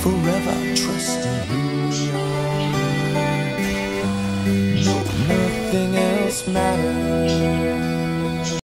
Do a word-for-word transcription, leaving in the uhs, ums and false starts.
forever trusting who we are. No, nothing else matters.